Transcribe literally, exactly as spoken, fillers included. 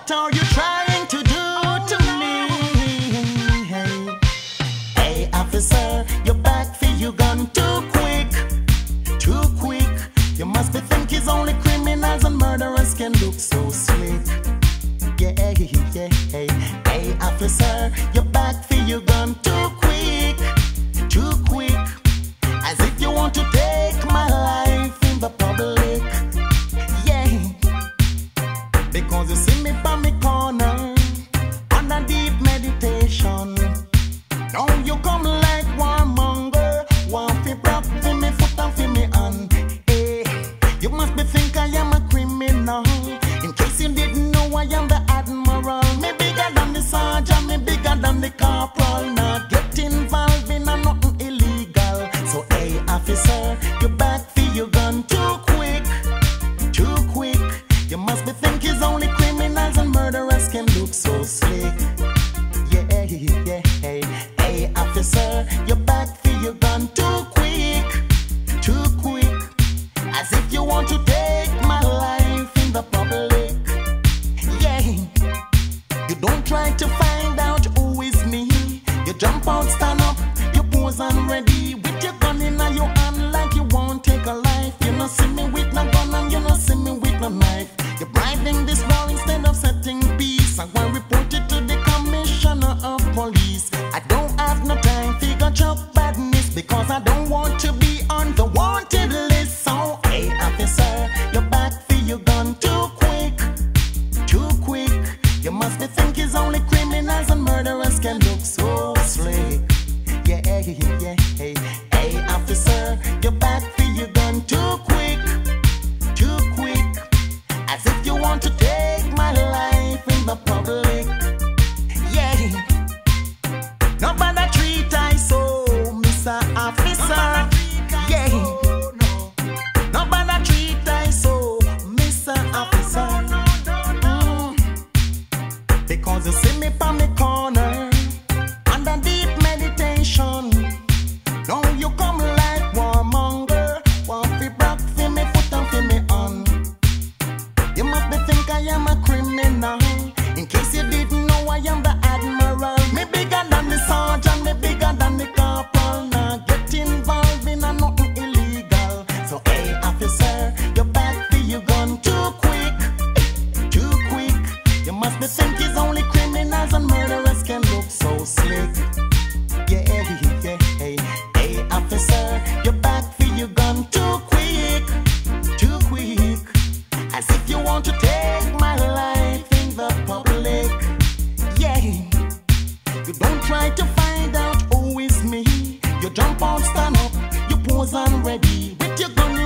What are you trying to do to me? Hey, hey, officer, you're back for your gun too quick, too quick. You must be thinking it's only criminals and murderers can look so slick. Yeah, yeah, hey, hey, officer, you're back for your gun too quick, too quick. As if you want to take my life in the public. Yeah, because you see me by me corner on a deep meditation. Now you come like warmonger, want fi broke fi me foot and fi me hand. Hey, you must be think I am a criminal. In case you didn't know, I am the admiral. Me bigger than the sergeant, me bigger than the corporal. Not get involved in a nothing illegal. So hey officer, you're back for your gun too quick, too quick. You must be think it's only criminals and murderers can look so slick. Yeah, yeah, hey, hey officer, you're back for your gun too quick, too quick. As if you want to take my life in the public. Yeah, you don't try to find out who is me. You jump out, stand up, you pose and ready with your gun in your hand like you won't take a life. You not see me with no gun and you not see me with no knife. You're bribing this war instead of setting peace. I want to report it to the commissioner of police. I don't have no time to go chop badness because I don't want to be on the wanted list. So hey officer, you're back for your gun too quick, too quick. You must be think it's only criminals and murderers can look so slick. Yeah, yeah, hey, hey officer, you're back for your gun too quick, too quick. As if you want to take my life in the public. Yeah, nobody treat I so, Mister Officer. Yeah, nobody treat I so, Mister Officer. Mm. Because you see me from the corner under deep meditation. Now you come like warmonger, want fi broke fi me foot and fi me hand. You must be think I am a criminal. In case you didn't know, I am the admiral. Me bigger than the sergeant, me bigger than the corporal. Now get involved in a nothing illegal. So hey officer, you're back for your gun too quick, too quick. You must be think it's only criminals and murderers can look so slick. Yeah, yeah, hey, hey officer, you're back for your gun too quick, too quick. As if you want to take my life in the public. Yeah, you don't try to find out who is me. You jump out, stand up, you pose and ready with your gun